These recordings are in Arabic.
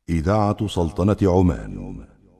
إذاعة سلطنة عمان.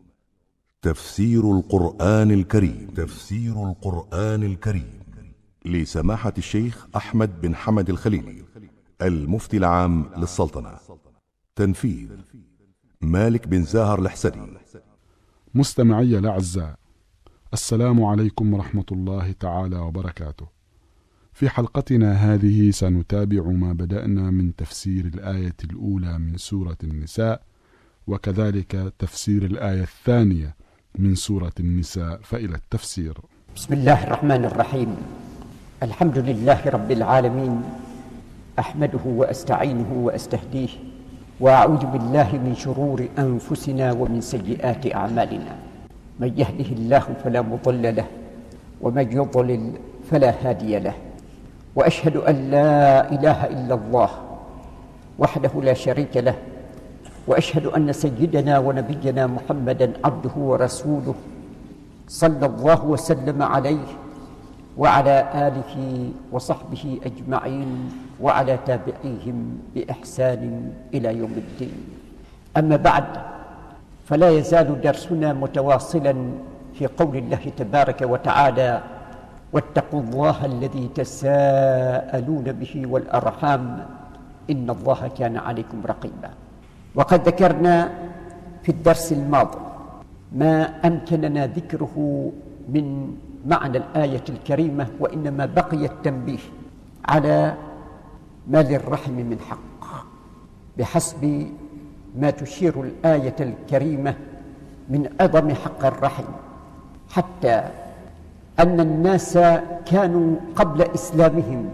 تفسير القرآن الكريم. تفسير القرآن الكريم لسماحة الشيخ أحمد بن حمد الخليلي، المفتي العام للسلطنة. تنفيذ مالك بن زاهر الحسني. مستمعي الأعزاء، السلام عليكم ورحمة الله تعالى وبركاته. في حلقتنا هذه سنتابع ما بدأنا من تفسير الآية الأولى من سورة النساء، وكذلك تفسير الآية الثانية من سورة النساء. فإلى التفسير. بسم الله الرحمن الرحيم. الحمد لله رب العالمين، أحمده وأستعينه وأستهديه، وأعوذ بالله من شرور أنفسنا ومن سيئات أعمالنا. من يهده الله فلا مضل له، ومن يضلل فلا هادي له. وأشهد أن لا إله إلا الله وحده لا شريك له، وأشهد أن سيدنا ونبينا محمدًا عبده ورسوله، صلى الله وسلم عليه وعلى آله وصحبه أجمعين وعلى تابعيهم بإحسان إلى يوم الدين. أما بعد، فلا يزال درسنا متواصلا في قول الله تبارك وتعالى: واتقوا الله الذي تساءلون به والأرحام إن الله كان عليكم رقيبا. وقد ذكرنا في الدرس الماضي ما أمكننا ذكره من معنى الآية الكريمة، وإنما بقي التنبيه على ما للرحم من حق بحسب ما تشير الآية الكريمة من عظم حق الرحم، حتى أن الناس كانوا قبل إسلامهم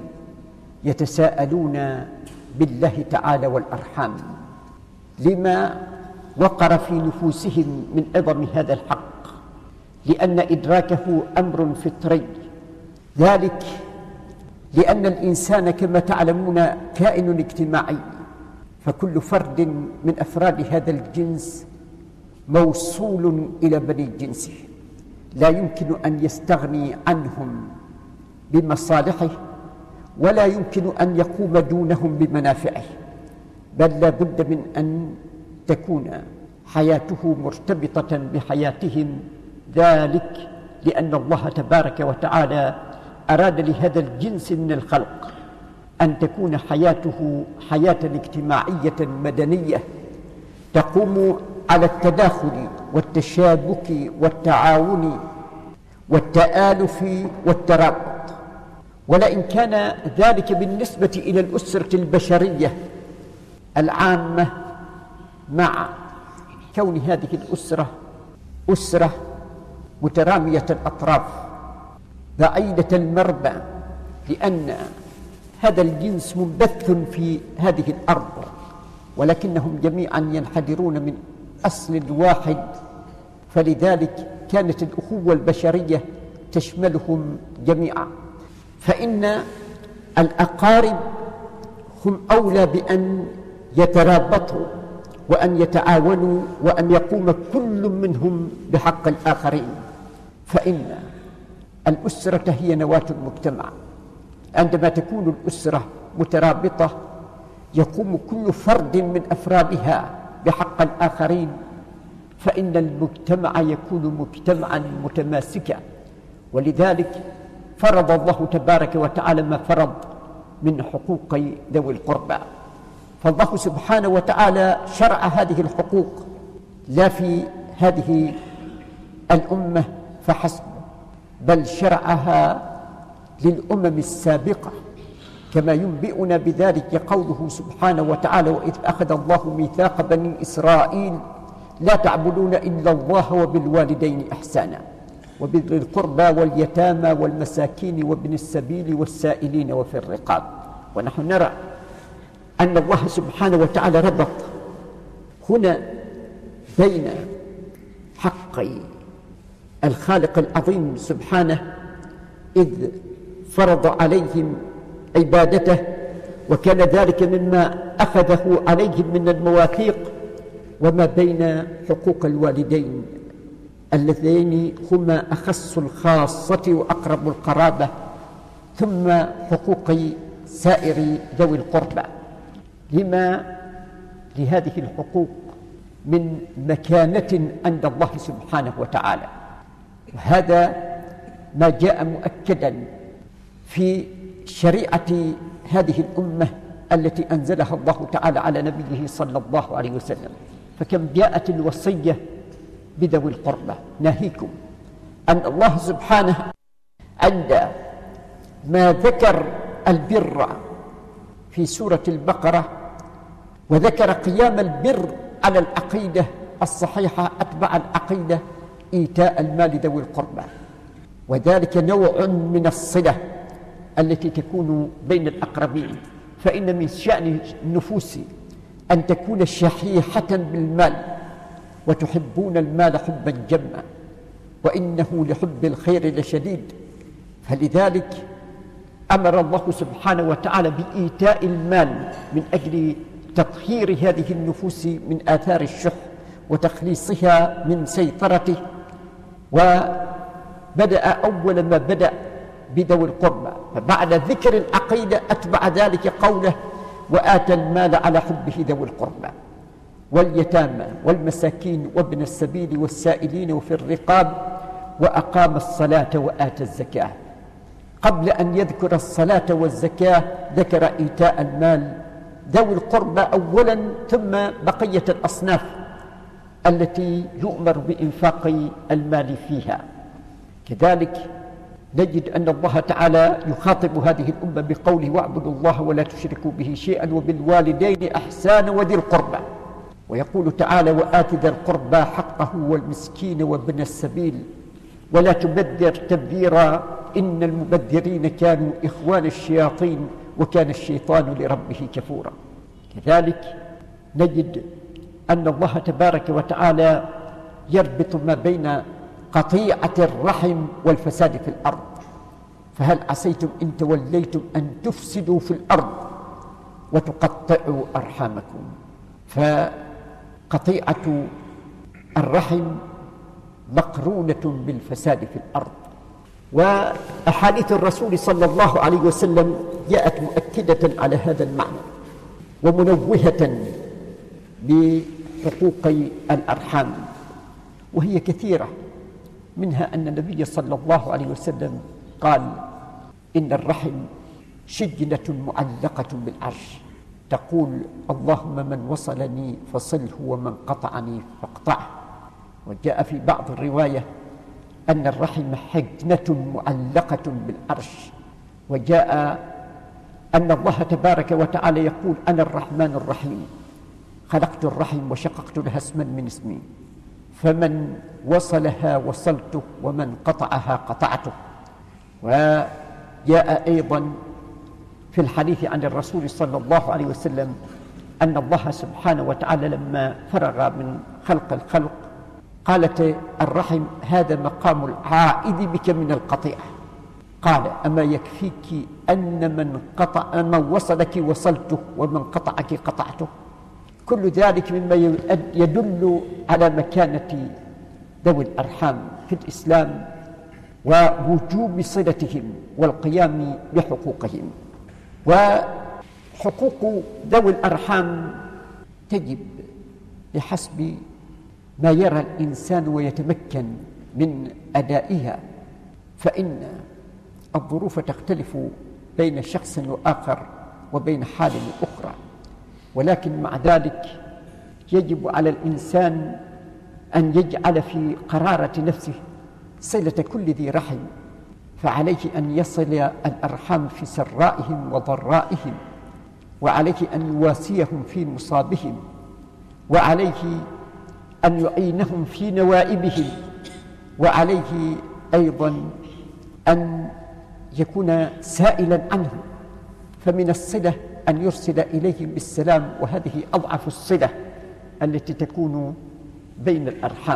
يتساءلون بالله تعالى والأرحام، لما وقر في نفوسهم من عظم هذا الحق، لأن إدراكه أمر فطري. ذلك لأن الإنسان كما تعلمون كائن اجتماعي، فكل فرد من أفراد هذا الجنس موصول إلى بني جنسه، لا يمكن أن يستغني عنهم بمصالحه، ولا يمكن أن يقوم دونهم بمنافعه، بل لا بد من أن تكون حياته مرتبطة بحياتهم. ذلك لأن الله تبارك وتعالى أراد لهذا الجنس من الخلق أن تكون حياته حياة اجتماعية مدنية تقوم على التداخل والتشابك والتعاون والتآلف والترابط. ولئن كان ذلك بالنسبة إلى الأسرة البشرية العامة، مع كون هذه الأسرة أسرة مترامية الأطراف بعيدة المربى، لأن هذا الجنس منبث في هذه الأرض، ولكنهم جميعا ينحدرون من أصل واحد، فلذلك كانت الأخوة البشرية تشملهم جميعا. فإن الأقارب هم أولى بأن يترابطوا وأن يتعاونوا وأن يقوم كل منهم بحق الآخرين، فإن الأسرة هي نواة المجتمع. عندما تكون الأسرة مترابطة يقوم كل فرد من أفرادها بحق الآخرين، فإن المجتمع يكون مجتمعا متماسكا. ولذلك فرض الله تبارك وتعالى ما فرض من حقوق ذوي القربى. فالله سبحانه وتعالى شرع هذه الحقوق لا في هذه الأمة فحسب، بل شرعها للأمم السابقة، كما ينبئنا بذلك قوله سبحانه وتعالى: وإذ أخذ الله ميثاق بني إسرائيل لا تعبدون إلا الله وبالوالدين إحسانا وبذي القربى واليتامى والمساكين وابن السبيل والسائلين وفي الرقاب. ونحن نرى أن الله سبحانه وتعالى ربط هنا بين حقي الخالق العظيم سبحانه، إذ فرض عليهم عبادته، وكان ذلك مما أخذه عليهم من المواثيق، وما بين حقوق الوالدين اللذين هما أخص الخاصة وأقرب القرابة، ثم حقوق سائر ذوي القربى. لما لهذه الحقوق من مكانة عند الله سبحانه وتعالى. وهذا ما جاء مؤكدا في شريعة هذه الأمة التي أنزلها الله تعالى على نبيه صلى الله عليه وسلم. فكم جاءت الوصية بذوي القربى، ناهيكم أن الله سبحانه عند ما ذكر البر في سورة البقرة وذكر قيام البر على العقيدة الصحيحة أتبع العقيدة إيتاء المال ذوي القربى، وذلك نوع من الصلة التي تكون بين الأقربين. فإن من شأن النفوس أن تكون شحيحة بالمال وتحبون المال حبا جما وإنه لحب الخير لشديد، فلذلك أمر الله سبحانه وتعالى بإيتاء المال من أجل تطهير هذه النفوس من آثار الشح وتخليصها من سيطرته. وبدأ أول ما بدأ بذوي القربى، فبعد ذكر العقيدة أتبع ذلك قوله وآتى المال على حبه ذوي القربى واليتامى والمساكين وابن السبيل والسائلين وفي الرقاب وأقام الصلاة وآتى الزكاة. قبل أن يذكر الصلاة والزكاة ذكر إيتاء المال ذوي القربى أولا، ثم بقية الأصناف التي يؤمر بإنفاق المال فيها. كذلك نجد أن الله تعالى يخاطب هذه الأمة بقوله واعبدوا الله ولا تشركوا به شيئا وبالوالدين إحسانا وذي القربى، ويقول تعالى وآت ذا القربى حقه والمسكين وابن السبيل ولا تبذر تبذيرا إن المبذرين كانوا إخوان الشياطين وكان الشيطان لربه كفورا. كذلك نجد أن الله تبارك وتعالى يربط ما بين قطيعة الرحم والفساد في الأرض، فهل عسيتم إن توليتم أن تفسدوا في الأرض وتقطعوا أرحامكم. فقطيعة الرحم مقرونة بالفساد في الأرض. وأحاديث الرسول صلى الله عليه وسلم جاءت مؤكدة على هذا المعنى ومنوهة بحقوق الأرحام، وهي كثيرة، منها أن النبي صلى الله عليه وسلم قال إن الرحم شجنة معلقة بالعرش تقول اللهم من وصلني فصله ومن قطعني فاقطعه. وجاء في بعض الرواية أن الرحم حجنة معلقة بالعرش. وجاء أن الله تبارك وتعالى يقول أنا الرحمن الرحيم خلقت الرحم وشققت لها اسما من اسمي فمن وصلها وصلته ومن قطعها قطعته. وجاء أيضا في الحديث عن الرسول صلى الله عليه وسلم أن الله سبحانه وتعالى لما فرغ من خلق الخلق قالت الرحم هذا مقام العائد بك من القطيعة. قال أما يكفيك أن من وصلك وصلته ومن قطعك قطعته. كل ذلك مما يدل على مكانة ذوي الأرحام في الإسلام ووجوب صلتهم والقيام بحقوقهم. وحقوق ذوي الأرحام تجب بحسب ما يرى الإنسان ويتمكن من أدائها، فإن الظروف تختلف بين شخص وآخر وبين حال وأخرى، ولكن مع ذلك يجب على الإنسان أن يجعل في قرارة نفسه صلة كل ذي رحم، فعليه أن يصل الأرحام في سرائهم وضرائهم، وعليه أن يواسيهم في مصابهم، وعليه أن يعينهم في نوائبهم، وعليه أيضا أن يكون سائلا عنهم. فمن الصلة أن يرسل إليهم بالسلام، وهذه أضعف الصلة التي تكون بين الأرحام.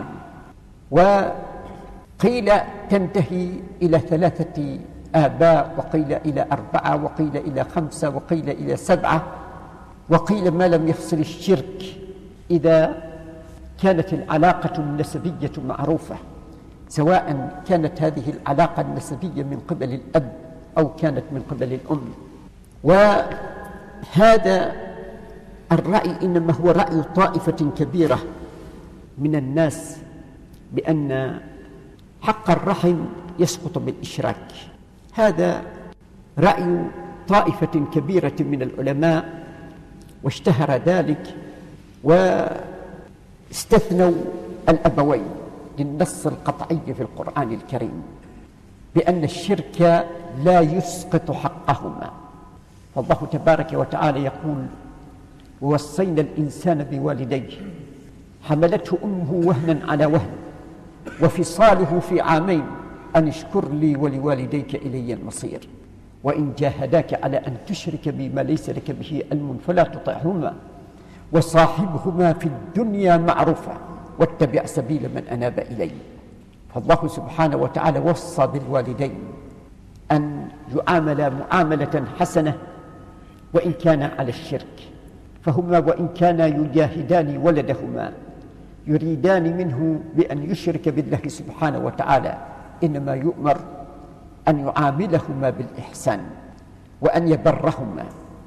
وقيل تنتهي إلى 3 آباء، وقيل إلى 4، وقيل إلى 5، وقيل إلى 7، وقيل ما لم يفصل الشرك إذا كانت العلاقة النسبية معروفة، سواء كانت هذه العلاقة النسبية من قبل الأب أو كانت من قبل الأم. وهذا الرأي إنما هو رأي طائفة كبيرة من الناس بأن حق الرحم يسقط بالإشراك. هذا رأي طائفة كبيرة من العلماء، واشتهر ذلك واستثنوا الأبوين للنص القطعي في القرآن الكريم بأن الشرك لا يسقط حقهما. فالله تبارك وتعالى يقول: ووصينا الإنسان بوالديه حملته أمه وهنا على وهن وفصاله في عامين أن اشكر لي ولوالديك إلي المصير وإن جاهداك على أن تشرك بي ما ليس لك به علم فلا تطعهما وصاحبهما في الدنيا معروفا واتبع سبيل من أناب إلي. فالله سبحانه وتعالى وصى بالوالدين أن يعاملا معاملة حسنة وإن كان على الشرك، فهما وإن كانا يجاهدان ولدهما يريدان منه بأن يشرك بالله سبحانه وتعالى، إنما يؤمر أن يعاملهما بالإحسان وأن يبرهما،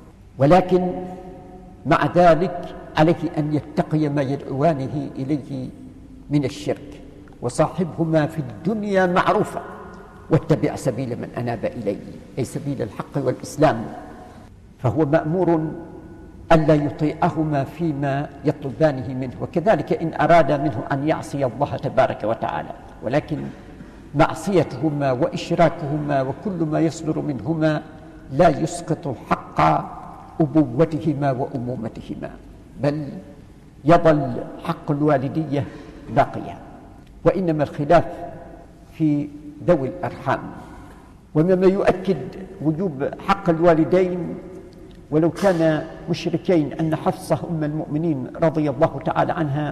ولكن مع ذلك عليه أن يتقي ما يدعوانه إليه من الشرك. وصاحبهما في الدنيا معروفا واتبع سبيل من أناب إليه، أي سبيل الحق والإسلام. فهو مأمور ألا يطيعهما فيما يطلبانه منه، وكذلك إن أراد منه أن يعصي الله تبارك وتعالى، ولكن معصيتهما وإشراكهما وكل ما يصدر منهما لا يسقط حق أبوتهما وأمومتهما، بل يظل حق الوالدية باقيا. وإنما الخلاف في ذوي الأرحام. ومما يؤكد وجوب حق الوالدين ولو كان مشركين أن حفصة أم المؤمنين رضي الله تعالى عنها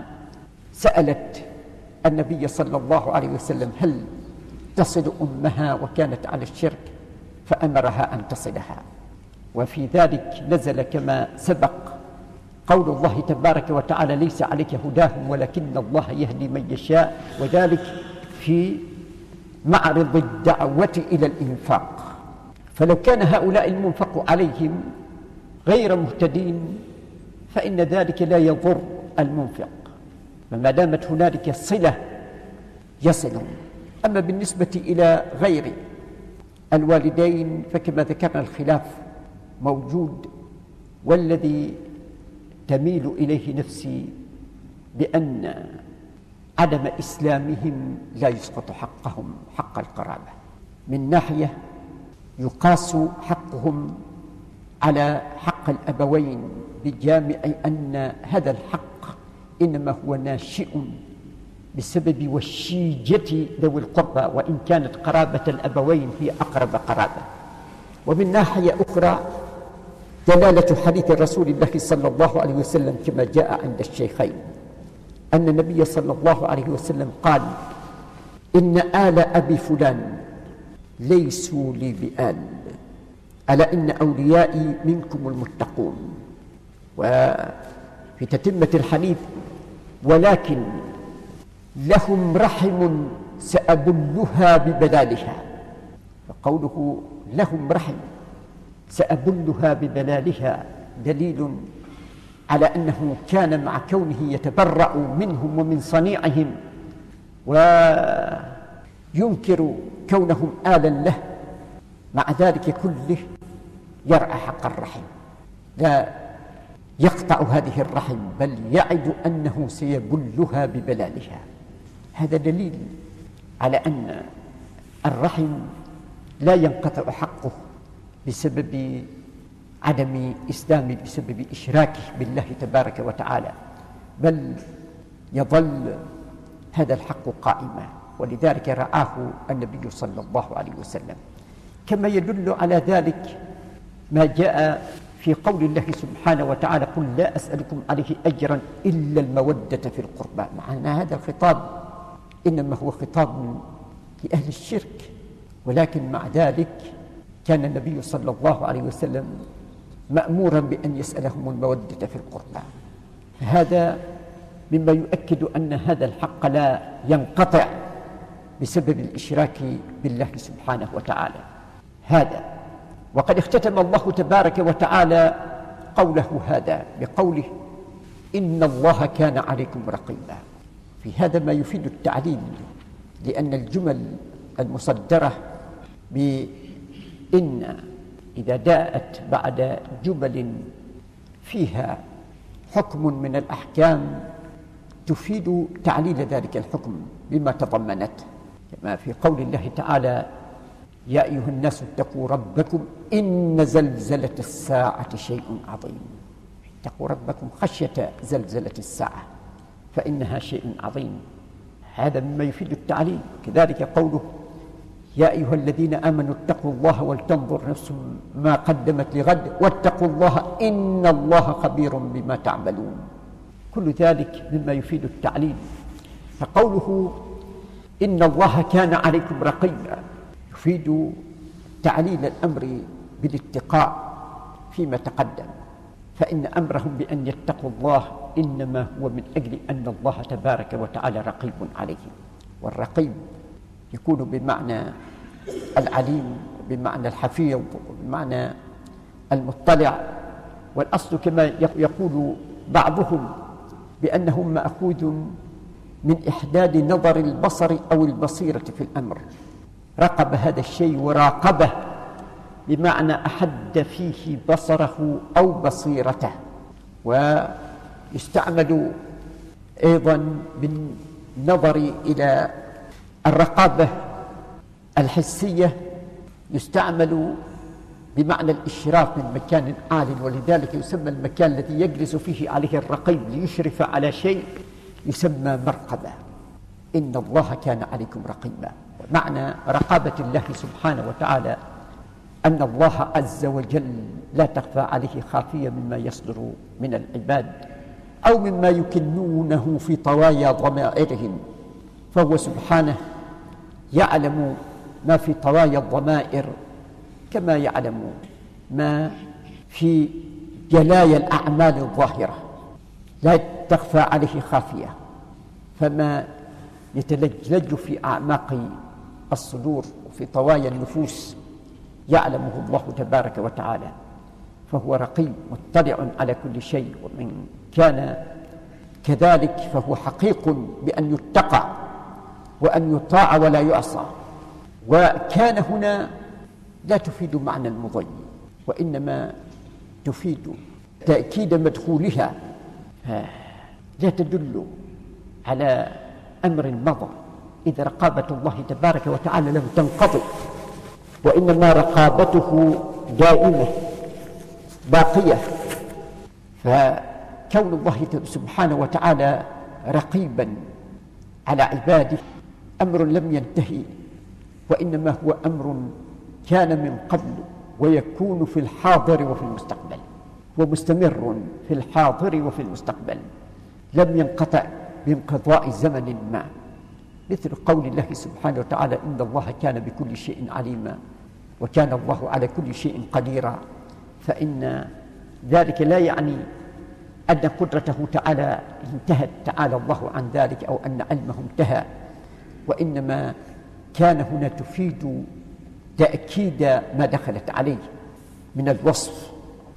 سألت النبي صلى الله عليه وسلم هل تصل أمها وكانت على الشرك، فأمرها أن تصلها. وفي ذلك نزل كما سبق قول الله تبارك وتعالى: ليس عليك هداهم ولكن الله يهدي من يشاء، وذلك في معرض الدعوة إلى الإنفاق. فلو كان هؤلاء المنفق عليهم غير مهتدين فإن ذلك لا يضر المنفق، فما دامت هنالك صلة يصلهم. أما بالنسبة إلى غير الوالدين فكما ذكرنا الخلاف موجود، والذي تميل إليه نفسي بأن عدم إسلامهم لا يسقط حقهم حق القرابة. من ناحية يقاس حقهم على حق الأبوين بجامع أن هذا الحق إنما هو ناشئ بسبب وشيجة ذوي القربى، وإن كانت قرابة الأبوين هي أقرب قرابة. ومن ناحية أخرى دلالة حديث رسول الله صلى الله عليه وسلم كما جاء عند الشيخين أن النبي صلى الله عليه وسلم قال: إن آل أبي فلان ليسوا لي بآل، ألا إن أوليائي منكم المتقون. وفي تتمة الحديث: ولكن لهم رحم سأبلها ببلالها. فقوله لهم رحم سأبلها ببلالها دليل على أنه كان مع كونه يتبرأ منهم ومن صنيعهم وينكر كونهم آلا له، مع ذلك كله يرعى حق الرحم، لا يقطع هذه الرحم بل يعد أنه سيبلها ببلالها. هذا دليل على أن الرحم لا ينقطع حقه بسبب عدم إسلامه، بسبب إشراكه بالله تبارك وتعالى، بل يظل هذا الحق قائما، ولذلك رعاه النبي صلى الله عليه وسلم. كما يدل على ذلك ما جاء في قول الله سبحانه وتعالى: قل لا أسألكم عليه أجرا إلا المودة في القربى. مع أن هذا الخطاب إنما هو خطاب لأهل الشرك، ولكن مع ذلك كان النبي صلى الله عليه وسلم مأمورا بأن يسألهم المودة في القربى. هذا مما يؤكد أن هذا الحق لا ينقطع بسبب الإشراك بالله سبحانه وتعالى. هذا وقد اختتم الله تبارك وتعالى قوله هذا بقوله: إن الله كان عليكم رقيبا. في هذا ما يفيد التعليل، لأن الجمل المصدرة بإن إذا جاءت بعد جمل فيها حكم من الأحكام تفيد تعليل ذلك الحكم بما تضمنت، كما في قول الله تعالى: يا أيها الناس اتقوا ربكم إن زلزلة الساعة شيء عظيم. اتقوا ربكم خشية زلزلة الساعة فإنها شيء عظيم، هذا مما يفيد التعليل. كذلك قوله: يا أيها الذين آمنوا اتقوا الله ولتنظر نفس ما قدمت لغد واتقوا الله إن الله خبير بما تعملون. كل ذلك مما يفيد التعليل. فقوله إن الله كان عليكم رقيبا يفيد تعليل الأمر بالاتقاء فيما تقدم، فإن أمرهم بأن يتقوا الله إنما هو من أجل أن الله تبارك وتعالى رقيب عليهم. والرقيب يكون بمعنى العليم، بمعنى الحفيظ، بمعنى المطلع. والأصل كما يقول بعضهم بأنه مأخوذ من إحداد نظر البصر أو البصيرة في الأمر. رقب هذا الشيء وراقبه بمعنى أحد فيه بصره أو بصيرته. ويستعمل أيضا بالنظر إلى الرقابة الحسية، يستعمل بمعنى الإشراف من مكان عال، ولذلك يسمى المكان الذي يجلس فيه عليه الرقيب ليشرف على شيء يسمى مرقبة. إن الله كان عليكم رقيبا. ومعنى رقابة الله سبحانه وتعالى أن الله عز وجل لا تخفى عليه خافية مما يصدر من العباد أو مما يكنونه في طوايا ضمائرهم، فهو سبحانه يعلم ما في طوايا الضمائر كما يعلم ما في جلايا الأعمال الظاهرة، لا تخفى عليه خافية. فما يتلجلج في أعماق الصدور وفي طوايا النفوس يعلمه الله تبارك وتعالى، فهو رقيب مطلع على كل شيء. ومن كان كذلك فهو حقيق بأن يتقى وأن يطاع ولا يعصى. وكان هنا لا تفيد معنى المضي، وإنما تفيد تأكيد مدخولها، لا تدل على أمر مضى، إذ رقابة الله تبارك وتعالى لم تنقضي، وإنما رقابته دائمة باقية. فكون الله سبحانه وتعالى رقيبا على عباده أمر لم ينتهي، وإنما هو أمر كان من قبل ويكون في الحاضر وفي المستقبل، ومستمر في الحاضر وفي المستقبل، لم ينقطع بانقضاء زمن ما، مثل قول الله سبحانه وتعالى: إن الله كان بكل شيء عليما وكان الله على كل شيء قديرا. فإن ذلك لا يعني أن قدرته تعالى انتهت تعالى الله عن ذلك، أو أن علمه انتهى، وإنما كان هنا تفيد تأكيد ما دخلت عليه من الوصف.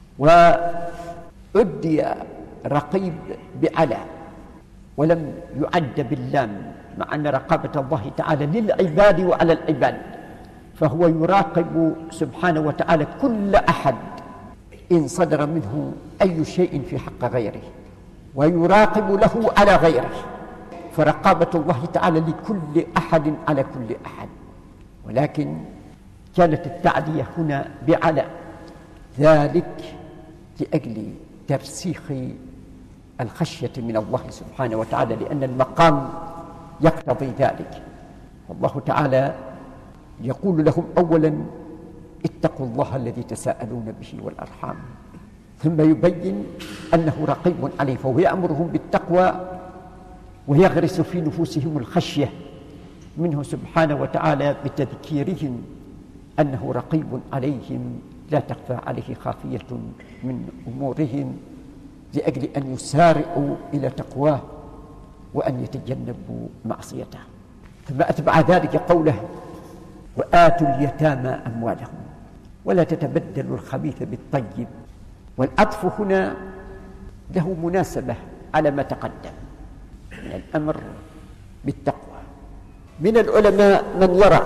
وعدي رقيب بعلى ولم يعد باللام، مع أن رقابة الله تعالى للعباد وعلى العباد، فهو يراقب سبحانه وتعالى كل أحد إن صدر منه أي شيء في حق غيره، ويراقب له على غيره. فرقابة الله تعالى لكل أحد على كل أحد، ولكن كانت التعدية هنا بعلى، ذلك لأجل ترسيخ الخشية من الله سبحانه وتعالى، لأن المقام يقتضي ذلك. والله تعالى يقول لهم أولا: اتقوا الله الذي تساءلون به والأرحام، ثم يبين أنه رقيب عليه، فهو يأمرهم بالتقوى ويغرس في نفوسهم الخشية منه سبحانه وتعالى بتذكيرهم أنه رقيب عليهم لا تخفى عليه خافية من أمورهم، لأجل أن يسارعوا إلى تقواه وأن يتجنبوا معصيته. ثم أتبع ذلك قوله: وآتوا اليتامى أموالهم ولا تتبدلوا الخبيث بالطيب. والعطف هنا له مناسبة على ما تقدم من الأمر بالتقوى. من العلماء من يرى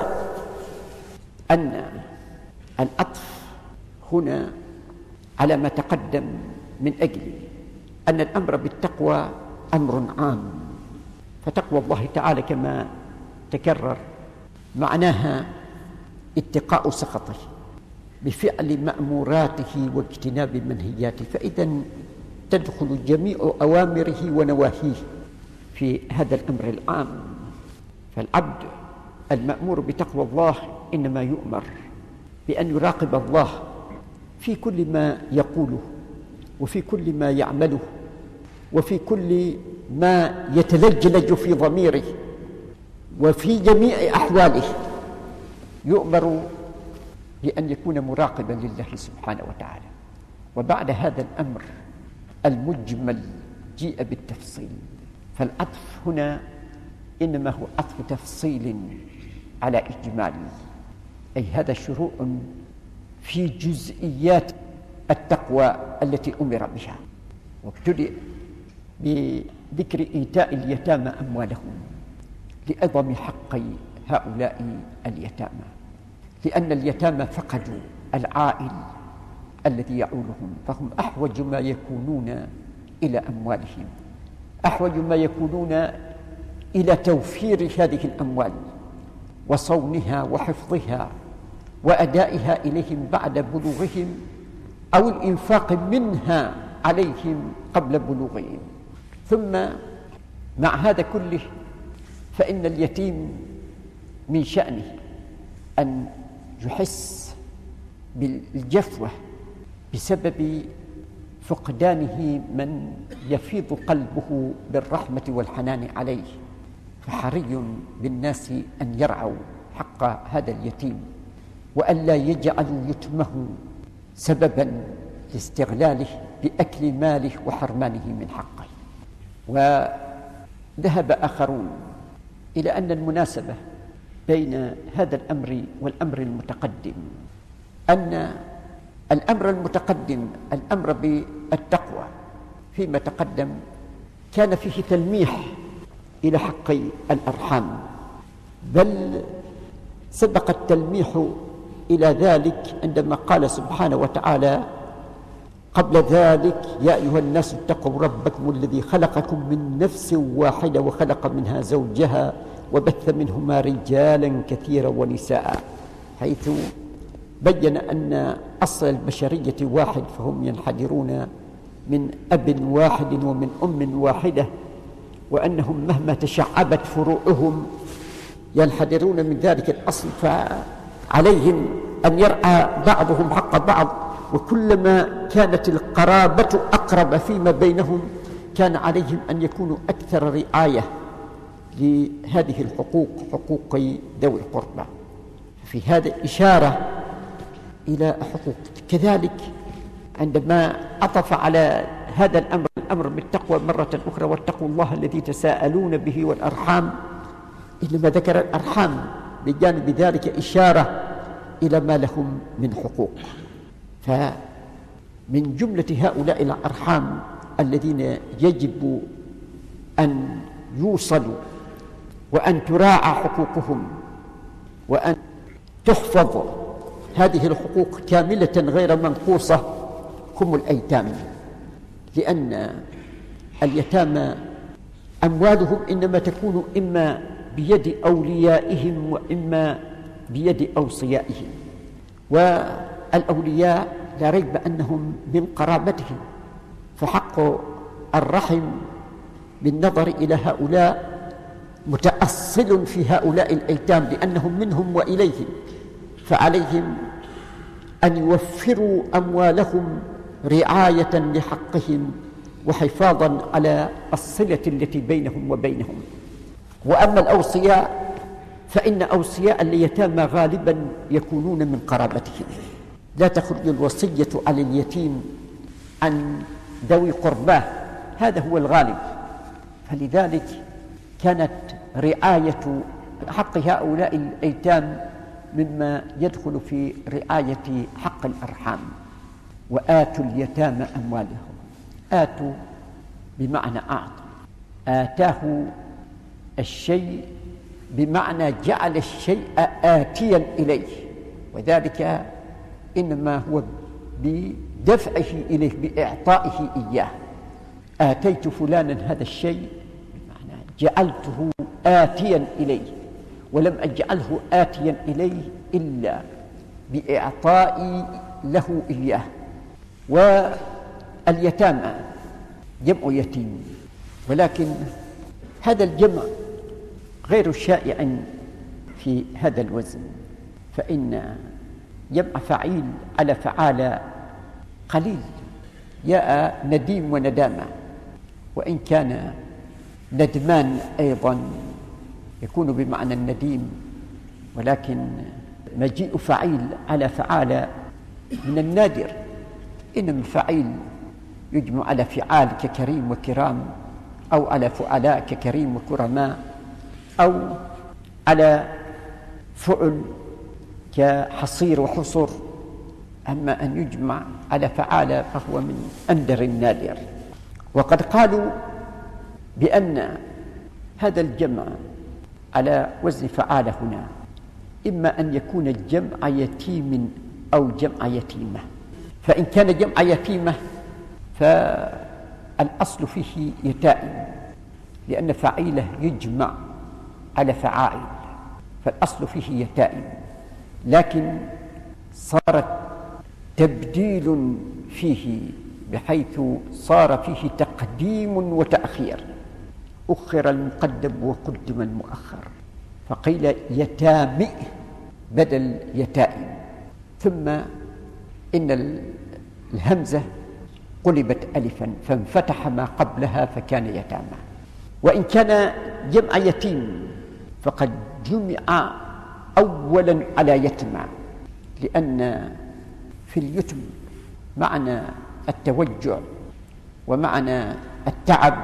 أن العطف هنا على ما تقدم من أجل أن الأمر بالتقوى أمر عام، فتقوى الله تعالى كما تكرر معناها اتقاء سخطه بفعل مأموراته واجتناب منهياته، فإذا تدخل جميع أوامره ونواهيه في هذا الأمر العام. فالعبد المأمور بتقوى الله إنما يؤمر بأن يراقب الله في كل ما يقوله وفي كل ما يعمله وفي كل ما يتلجلج في ضميره وفي جميع أحواله، يؤمر بأن يكون مراقبا لله سبحانه وتعالى. وبعد هذا الأمر المجمل جيء بالتفصيل، فالعطف هنا إنما هو عطف تفصيل على إجمال، أي هذا شروع في جزئيات التقوى التي أمر بها. وابتدئ بذكر إيتاء اليتامى أموالهم لعظم حق هؤلاء اليتامى، لأن اليتامى فقدوا العائل الذي يعولهم، فهم أحوج ما يكونون إلى أموالهم، أحوج ما يكونون إلى توفير هذه الأموال وصونها وحفظها وأدائها إليهم بعد بلوغهم أو الإنفاق منها عليهم قبل بلوغهم. ثم مع هذا كله فإن اليتيم من شأنه أن يحس بالجفوة بسبب فقدانه من يفيض قلبه بالرحمة والحنان عليه، فحري بالناس أن يرعوا حق هذا اليتيم وأن لا يجعلوا يتمه سببا لاستغلاله بأكل ماله وحرمانه من حقه. وذهب آخرون إلى أن المناسبة بين هذا الأمر والأمر المتقدم أن الأمر المتقدم الأمر بالتقوى فيما تقدم كان فيه تلميح إلى حق الأرحام، بل سبق التلميح إلى ذلك عندما قال سبحانه وتعالى قبل ذلك يا أيها الناس اتقوا ربكم الذي خلقكم من نفس واحدة وخلق منها زوجها وبث منهما رجالا كثيرا ونساء، حيث بين أن أصل البشرية واحد، فهم ينحدرون من أب واحد ومن أم واحدة، وأنهم مهما تشعبت فروعهم ينحدرون من ذلك الأصل، فعليهم أن يرعى بعضهم حق بعض، وكلما كانت القرابة أقرب فيما بينهم كان عليهم أن يكونوا أكثر رعاية لهذه الحقوق، حقوق ذوي القربى. في هذا إشارة إلى حقوق. كذلك عندما عطف على هذا الأمر بالتقوى مرة أخرى واتقوا الله الذي تساءلون به والأرحام، إنما ذكر الأرحام بجانب ذلك إشارة إلى ما لهم من حقوق. فمن جملة هؤلاء الأرحام الذين يجب أن يوصلوا وأن تراعى حقوقهم وأن تحفظ هذه الحقوق كاملة غير منقوصة هم الأيتام، لأن اليتامى أموالهم إنما تكون إما بيد أوليائهم وإما بيد أوصيائهم، والأولياء لا ريب أنهم من قرابتهم، فحق الرحم بالنظر إلى هؤلاء متأصل في هؤلاء الأيتام لأنهم منهم وإليهم، فعليهم أن يوفروا أموالهم رعاية لحقهم وحفاظا على الصلة التي بينهم وبينهم. وأما الأوصياء فإن أوصياء اليتامى غالبا يكونون من قرابتهم، لا تخرج الوصية على اليتيم عن ذوي قرباه، هذا هو الغالب. فلذلك كانت رعاية حق هؤلاء الأيتام مما يدخل في رعاية حق الأرحام. وآتوا اليتامى أموالهم، آتوا بمعنى أعطوا، آتاه الشيء بمعنى جعل الشيء آتيا إليه، وذلك إنما هو بدفعه إليه، بإعطائه إياه. آتيت فلانا هذا الشيء بمعنى جعلته آتيا إليه، ولم أجعله آتيا إليه إلا بإعطائي له إياه. واليتامى جمع يتيم، ولكن هذا الجمع غير شائع في هذا الوزن، فإن جمع فعيل على فعال قليل، جاء نديم وندامة، وإن كان ندمان أيضا يكون بمعنى النديم، ولكن مجيء فعيل على فعال من النادر. إنما فعيل يجمع على فعال ككريم وكرام، أو على فعلاء ككريم وكرماء، أو على فعل كحصير وحصر. أما أن يجمع على فعال فهو من أندر النادر. وقد قالوا بأن هذا الجمع على وزن فعال هنا إما أن يكون الجمع يتيم أو جمع يتيمة. فإن كان جمع يتيمة فالأصل فيه يتائم، لأن فعيله يجمع على فعائل، فالأصل فيه يتائم، لكن صارت تبديل فيه بحيث صار فيه تقديم وتأخير، أخر المقدم وقدم المؤخر، فقيل يتامئ بدل يتائم. ثم إن الهمزة قلبت ألفا فانفتح ما قبلها فكان يتامى. وإن كان جمع يتيم فقد جمع أولا على يتمى، لأن في اليتم معنى التوجع ومعنى التعب،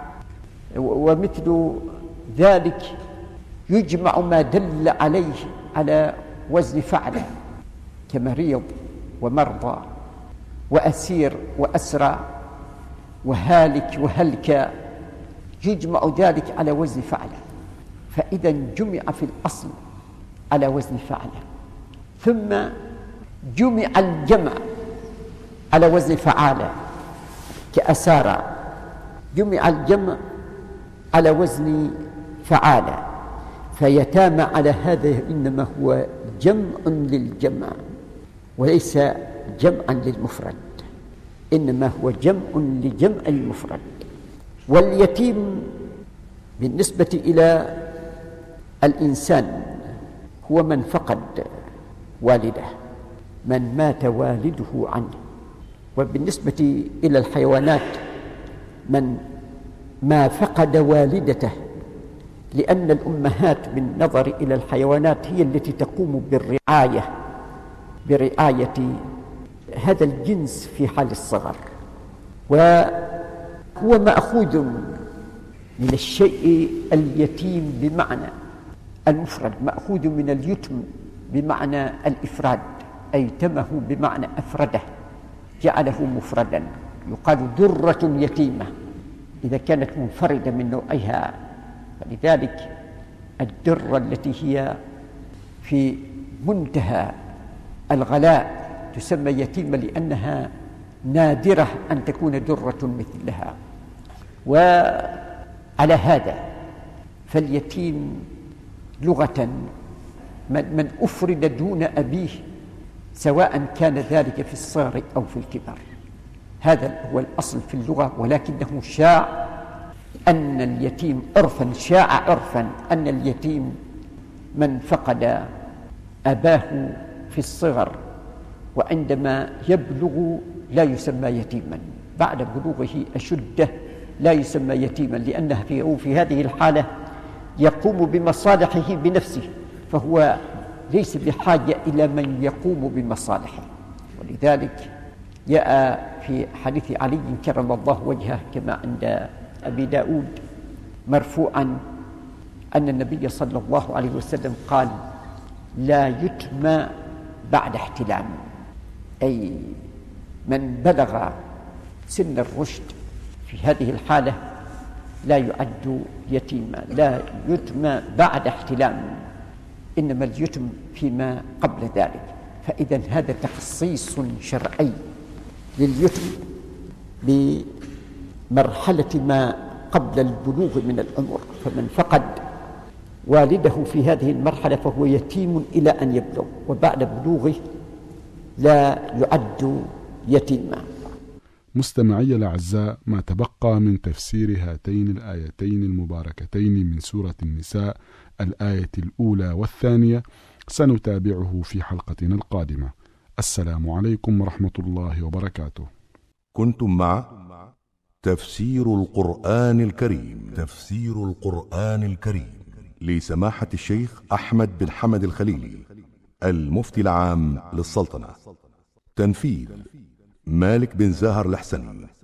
ومثل ذلك يجمع ما دل عليه على وزن فعله كمريض ومرضى وأسير وأسرى وهالك وهلك، يجمع ذلك على وزن فعله. فإذا جمع في الأصل على وزن فعله، ثم جمع الجمع على وزن فعالة كأسارى، جمع الجمع على وزن فعالة، فيتامى على هذا إنما هو جمع للجمع وليس جمعا للمفرد، إنما هو جمع لجمع المفرد. واليتيم بالنسبة إلى الإنسان هو من فقد والده، من مات والده عنه. وبالنسبة إلى الحيوانات من ما فقد والدته، لأن الأمهات بالنظر إلى الحيوانات هي التي تقوم برعاية هذا الجنس في حال الصغر، وهو مأخوذ من الشيء اليتيم بمعنى المفرد، مأخوذ من اليتم بمعنى الإفراد، أيتمه بمعنى أفرده، جعله مفردا. يقال درة يتيمة إذا كانت منفردة من نوعها، فلذلك الدرة التي هي في منتهى الغلاء تسمى يتيمة لأنها نادرة أن تكون درة مثلها. وعلى هذا فاليتيم لغة من أفرد دون أبيه، سواء كان ذلك في الصغر أو في الكبر، هذا هو الأصل في اللغة. ولكنه شاع أن اليتيم عرفا، شاع عرفا أن اليتيم من فقد أباه في الصغر، وعندما يبلغ لا يسمى يتيما، بعد بلوغه أشده لا يسمى يتيما، لأنه في هذه الحالة يقوم بمصالحه بنفسه، فهو ليس بحاجة إلى من يقوم بمصالحه. ولذلك جاء في حديث علي كرم الله وجهه كما عند أبي داود مرفوعا أن النبي صلى الله عليه وسلم قال: لا يتمى بعد احتلام، أي من بلغ سن الرشد في هذه الحالة لا يعد يتيما، لا يتم بعد احتلام، إنما اليتم فيما قبل ذلك. فإذا هذا تخصيص شرعي لليتم بمرحلة ما قبل البلوغ من العمر، فمن فقد والده في هذه المرحلة فهو يتيم إلى أن يبلغ، وبعد بلوغه لا يعد يتيما. مستمعي الأعزاء، ما تبقى من تفسير هاتين الآيتين المباركتين من سورة النساء، الآية الأولى والثانية، سنتابعه في حلقتنا القادمة. السلام عليكم ورحمة الله وبركاته. كنتم مع تفسير القرآن الكريم، تفسير القرآن الكريم لسماحة الشيخ أحمد بن حمد الخليلي، المفتي العام للسلطنة. تنفيذ مالك بن زاهر الحسني.